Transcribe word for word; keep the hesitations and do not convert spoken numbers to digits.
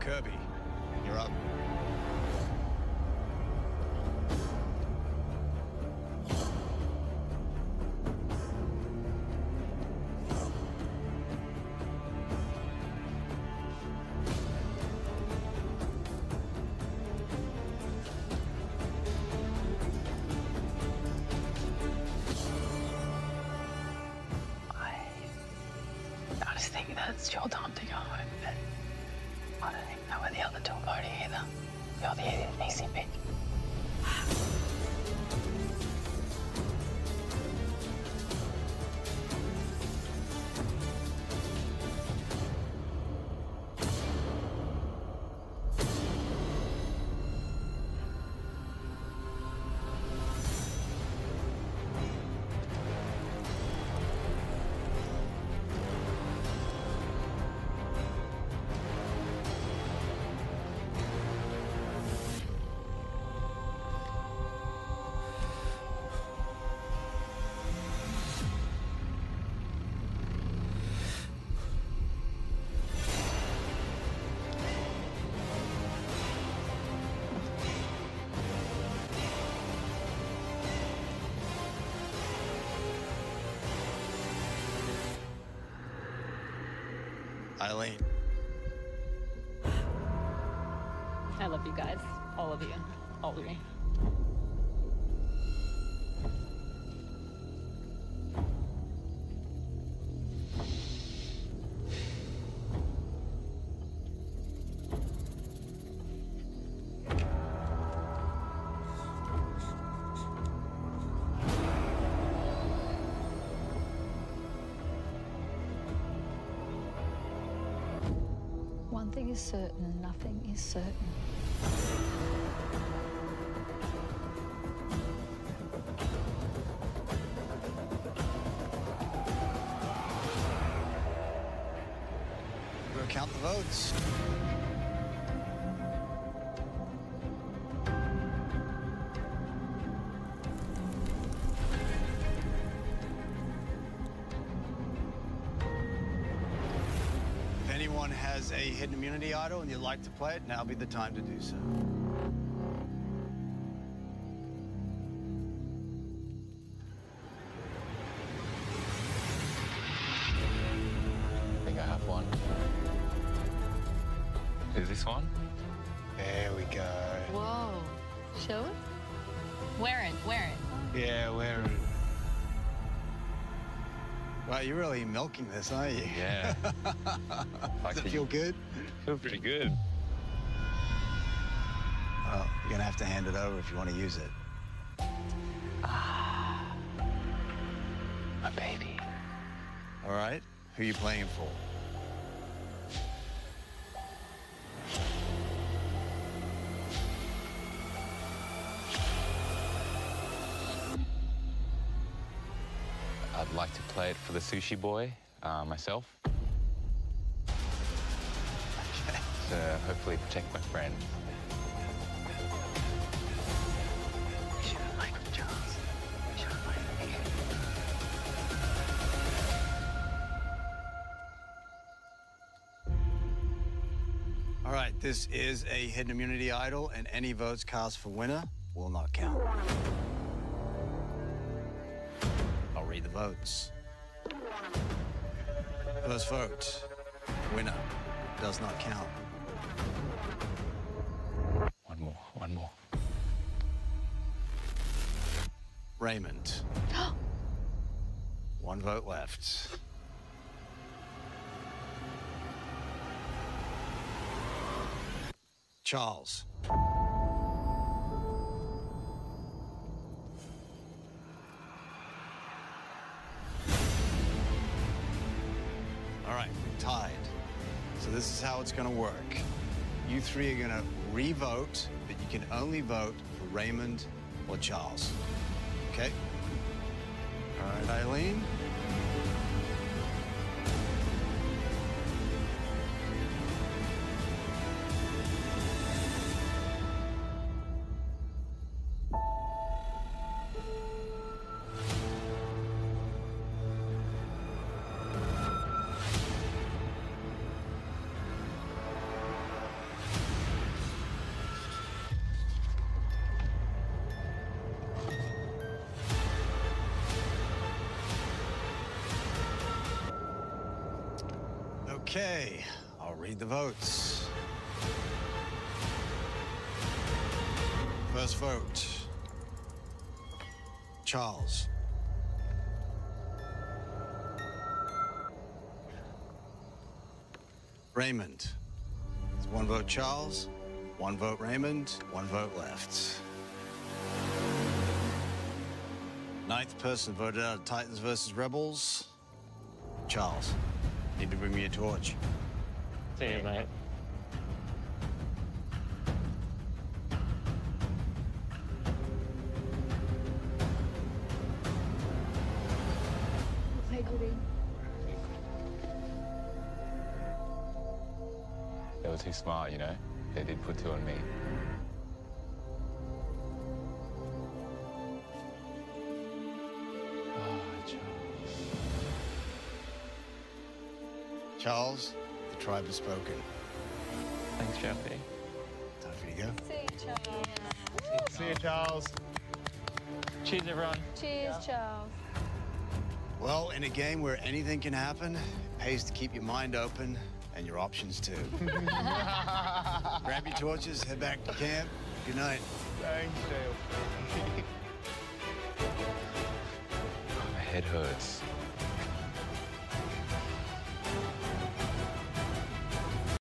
Kirby, you're up. I just think that it's your time to go home, but I don't think they were the other two party either. You're the easy pick. Eileen. I love you guys. All of you. All of you. One thing is certain, nothing is certain. We'll count the votes. If anyone has a hidden immunity idol and you'd like to play it, now be the time to do so. I think I have one. Is this one? There we go. Whoa. Show it? Wear it. Wear it. Yeah, we're... Wow, you're really milking this, aren't you? Yeah. Does it feel good? Feels pretty good. Well, you're gonna have to hand it over if you want to use it. Ah, my baby. All right, who are you playing for? I'd like to play it for the sushi boy, uh, myself. Okay. To hopefully protect my friend. We should have liked him, Charles. We should have liked him. All right, this is a hidden immunity idol, and any votes cast for winner will not count. I'll read the votes. First vote, winner, does not count. One more, one more. Raymond. One vote left. Charles. All right, tied. So this is how it's gonna work. You three are gonna re-vote, but you can only vote for Raymond or Charles. Okay? All right, Eileen. Okay, I'll read the votes. First vote, Charles. Raymond. It's one vote Charles, one vote Raymond, one vote left. Ninth person voted out of Titans versus Rebels. Charles, need to bring me a torch. See you, mate. Hey, Goody. They were too smart, you know? They did put two on me. Oh, Charles. Charles, the tribe has spoken. Thanks, Jeffy. Time for you to go. See you, Charles. See you, Charles. Cheers, everyone. Cheers, Charles. Well, in a game where anything can happen, it pays to keep your mind open and your options too. Grab your torches, head back to camp. Good night. Thanks, Dale. My head hurts.